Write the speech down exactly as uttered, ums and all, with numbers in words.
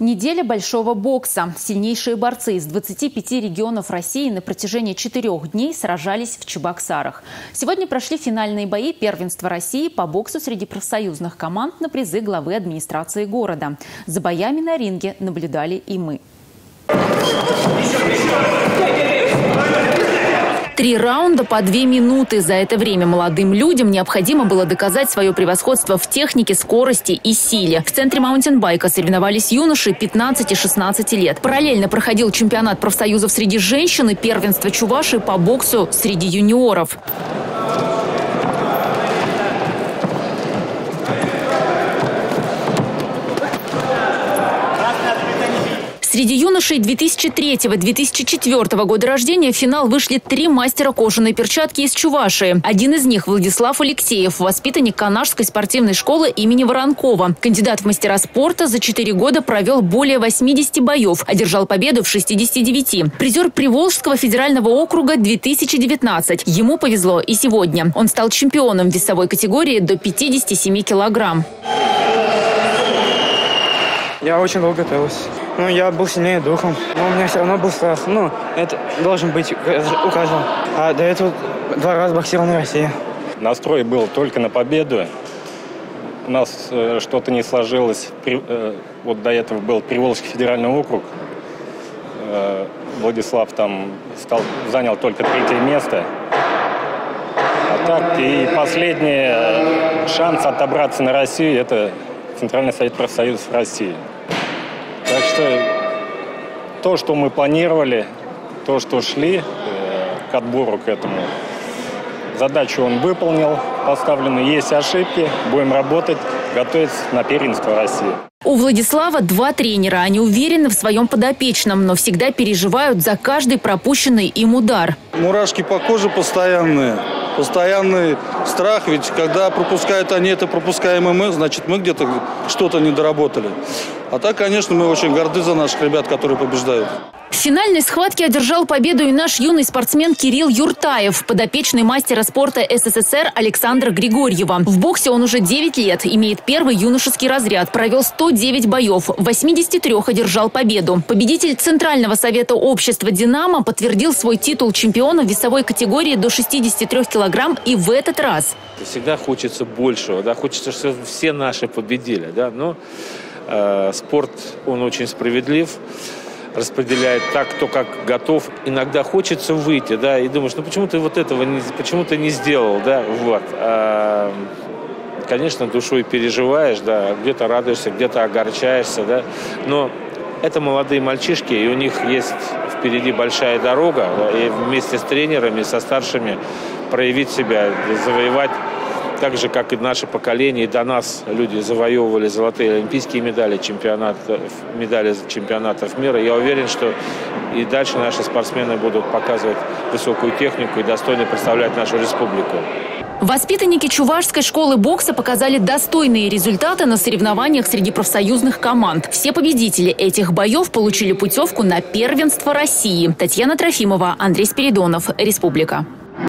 Неделя большого бокса. Сильнейшие борцы из двадцати пяти регионов России на протяжении четырех дней сражались в Чебоксарах. Сегодня прошли финальные бои первенства России по боксу среди профсоюзных команд на призы главы администрации города. За боями на ринге наблюдали и мы. Три раунда по две минуты. За это время молодым людям необходимо было доказать свое превосходство в технике, скорости и силе. В центре маунтинбайка соревновались юноши пятнадцати-шестнадцати лет. Параллельно проходил чемпионат профсоюзов среди женщин и первенство Чувашии по боксу среди юниоров. Среди юношей две тысячи третьего — две тысячи четвёртого года рождения в финал вышли три мастера кожаной перчатки из Чувашии. Один из них – Владислав Алексеев, воспитанник Канашской спортивной школы имени Воронкова. Кандидат в мастера спорта за четыре года провел более восьмидесяти боев, одержал победу в шестидесяти девяти. Призер Приволжского федерального округа две тысячи девятнадцать. Ему повезло и сегодня. Он стал чемпионом весовой категории до пятидесяти семи килограмм. Я очень долго готовился. Ну, я был сильнее духом, но у меня все равно был страх. Ну, это должен быть у каждого. А до этого два раза боксировал на России. Настрой был только на победу. У нас э, что-то не сложилось. При, э, вот до этого был Приволжский федеральный округ. Э, Владислав там стал, занял только третье место. А так, и последний шанс отобраться на Россию – это Центральный совет профсоюзов России. Так что то, что мы планировали, то, что шли э, к отбору к этому, задачу он выполнил, поставлены, есть ошибки, будем работать, готовиться на первенство России. У Владислава два тренера. Они уверены в своем подопечном, но всегда переживают за каждый пропущенный им удар. Мурашки по коже постоянные. Постоянный страх, ведь когда пропускают они это, пропускаем и мы, значит, мы где-то что-то не доработали. А так, конечно, мы очень горды за наших ребят, которые побеждают. В финальной схватке одержал победу и наш юный спортсмен Кирилл Юртаев, подопечный мастера спорта СССР Александра Григорьева. В боксе он уже девять лет, имеет первый юношеский разряд, провел сто девять боев, в восьмидесяти трёх одержал победу. Победитель Центрального совета общества «Динамо» подтвердил свой титул чемпиона в весовой категории до шестидесяти трёх килограмм и в этот раз. Всегда хочется большего, да, хочется, чтобы все наши победили, да, но э, спорт, он очень справедлив. Распределяет так, кто как готов. Иногда хочется выйти, да, и думаешь, ну почему ты вот этого не, почему ты не сделал, да, вот. А, конечно, душой переживаешь, да, где-то радуешься, где-то огорчаешься, да, но это молодые мальчишки, и у них есть впереди большая дорога, да, и вместе с тренерами, со старшими проявить себя, завоевать. Так же, как и наше поколение, и до нас люди завоевывали золотые олимпийские медали, чемпионат, медали чемпионатов мира. Я уверен, что и дальше наши спортсмены будут показывать высокую технику и достойно представлять нашу республику. Воспитанники Чувашской школы бокса показали достойные результаты на соревнованиях среди профсоюзных команд. Все победители этих боев получили путевку на первенство России. Татьяна Трофимова, Андрей Спиридонов, Республика.